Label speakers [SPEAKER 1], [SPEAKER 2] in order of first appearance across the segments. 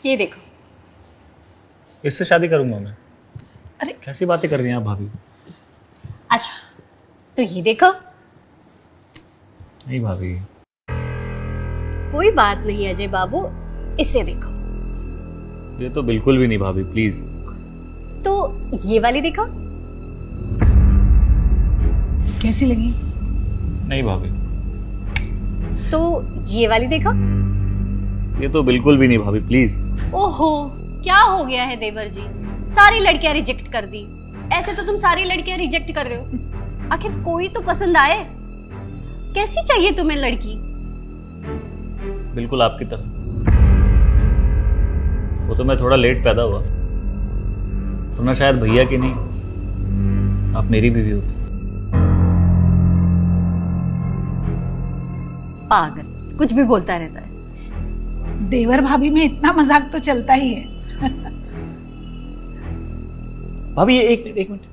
[SPEAKER 1] ये देखो।
[SPEAKER 2] इससे शादी करूंगा मैं।
[SPEAKER 1] अरे
[SPEAKER 2] कैसी बातें कर रही हैं आप भाभी?
[SPEAKER 1] अच्छा तो ये देखो।
[SPEAKER 2] नहीं भाभी।
[SPEAKER 1] कोई बात नहीं अजय बाबू, इसे देखो।
[SPEAKER 2] ये तो बिल्कुल भी नहीं भाभी, प्लीज।
[SPEAKER 1] तो ये वाली देखो।
[SPEAKER 3] कैसी लगी?
[SPEAKER 2] नहीं भाभी।
[SPEAKER 1] तो ये वाली देखो।
[SPEAKER 2] ये तो बिल्कुल भी नहीं भाभी, प्लीज।
[SPEAKER 1] ओहो, क्या हो गया है देवर जी? सारी लड़कियां रिजेक्ट कर दी। ऐसे तो तुम सारी लड़कियां रिजेक्ट कर रहे हो। आखिर कोई तो पसंद आए। कैसी चाहिए तुम्हें लड़की?
[SPEAKER 2] बिल्कुल आपकी तरह। वो तो मैं थोड़ा लेट पैदा हुआ, वरना शायद भैया की नहीं आप मेरी बीवी होती।
[SPEAKER 1] पागल, कुछ भी बोलता रहता है।
[SPEAKER 3] देवर भाभी में इतना मजाक तो चलता ही है।
[SPEAKER 2] भाभी ये एक मिनट।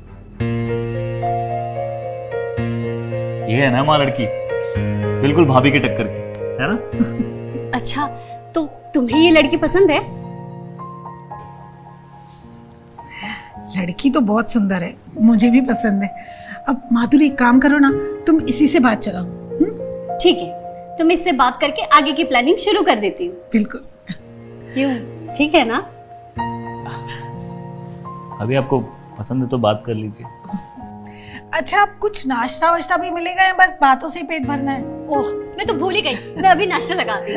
[SPEAKER 2] ये है ना हमारी लड़की, बिल्कुल भाभी की टक्कर की, है ना?
[SPEAKER 1] अच्छा, तो तुम्हें ये लड़की पसंद है?
[SPEAKER 3] लड़की तो बहुत सुंदर है, मुझे भी पसंद है। अब माधुरी एक काम करो ना, तुम इसी से बात चलाओ।
[SPEAKER 1] ठीक है, तुम इससे बात करके आगे की प्लानिंग शुरू कर देती हूँ।
[SPEAKER 3] बिल्कुल।
[SPEAKER 1] क्यों, ठीक है ना?
[SPEAKER 2] अभी आपको पसंद है तो बात कर लीजिए।
[SPEAKER 3] अच्छा, अब कुछ नाश्ता वाश्ता भी मिलेगा या बस बातों से ही पेट भरना है?
[SPEAKER 1] ओह, मैं तो भूल ही गई, मैं अभी नाश्ता लगा दी।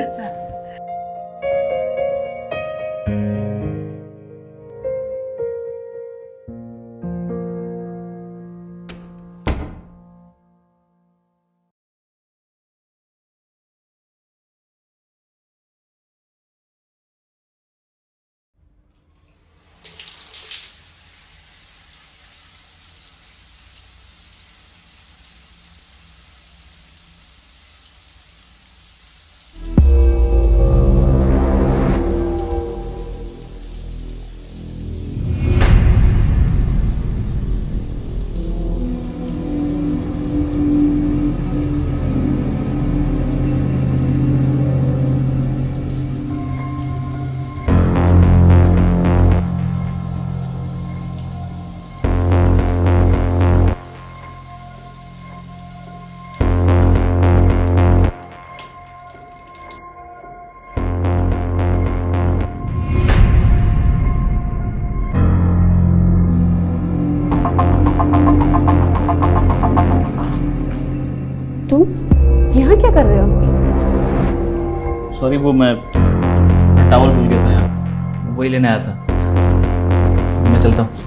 [SPEAKER 1] यहाँ क्या कर रहे हो?
[SPEAKER 2] सॉरी, वो मैं टॉवल भूल गया था यहाँ, वही लेने आया था। मैं चलता हूँ।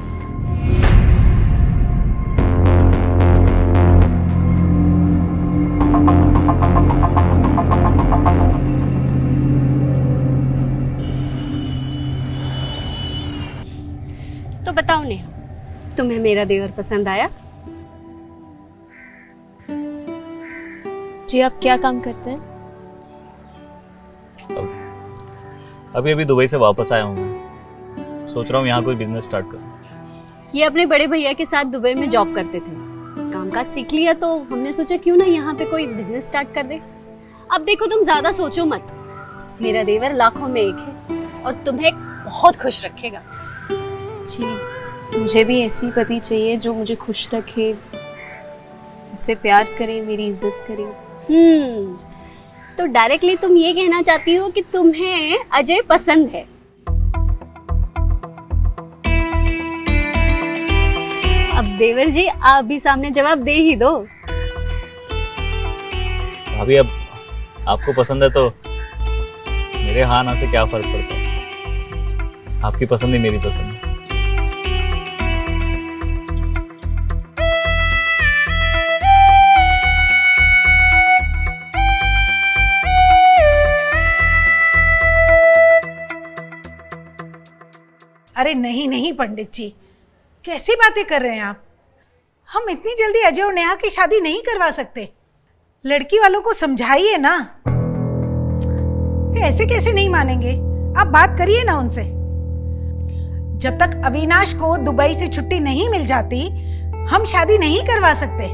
[SPEAKER 1] तो बताओ नेहा, तुम्हें मेरा देवर पसंद आया?
[SPEAKER 4] जी, आप क्या काम करते हैं?
[SPEAKER 2] अभी अभी दुबई से वापस आया हूँ मैं। सोच रहा हूँ यहाँ कोई बिजनेस स्टार्ट करूँ।
[SPEAKER 1] ये अपने बड़े भैया के साथ दुबई में जॉब करते थे। कामकाज सीख लिया तो हमने सोचा क्यों ना यहाँ पे कोई बिजनेस स्टार्ट कर दे। अब देखो, तुम ज्यादा सोचो मत। मेरा देवर लाखों में एक है और तुम्हें बहुत खुश रखेगा।
[SPEAKER 4] जी, मुझे भी ऐसी पति चाहिए जो मुझे खुश रखे, मुझसे प्यार करे, मेरी इज्जत करे।
[SPEAKER 1] तो डायरेक्टली तुम ये कहना चाहती हो कि तुम्हें अजय पसंद है? अब देवर जी, आप भी सामने जवाब दे ही दो।
[SPEAKER 2] भाभी, अब आपको पसंद है तो मेरे हाँ ना से क्या फर्क पड़ता है? आपकी पसंद ही मेरी पसंद है।
[SPEAKER 3] अरे नहीं नहीं पंडित जी, कैसी बातें कर रहे हैं आप? हम इतनी जल्दी अजय और नेहा की शादी नहीं करवा सकते। लड़की वालों को समझाइए ना। ऐसे कैसे नहीं मानेंगे? आप बात करिए ना उनसे। जब तक अविनाश को दुबई से छुट्टी नहीं मिल जाती, हम शादी नहीं करवा सकते।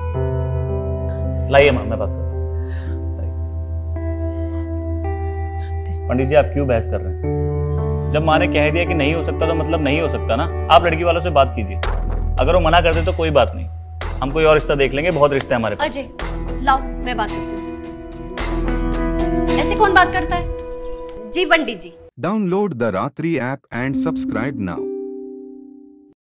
[SPEAKER 2] लाइए मां, मैं बात करता हूं। पंडित जी, आप क्यों बहस कर रहे हैं? जब माँ ने कह दिया कि नहीं हो सकता तो मतलब नहीं हो सकता ना। आप लड़की वालों से बात कीजिए, अगर वो मना करते तो कोई बात नहीं, हम कोई और रिश्ता देख लेंगे, बहुत रिश्ते हमारे पास।
[SPEAKER 1] अजय लाओ मैं बात करती हूँ। ऐसे कौन बात करता है? जी पंडित जी।
[SPEAKER 5] Download the Ratri app and subscribe now.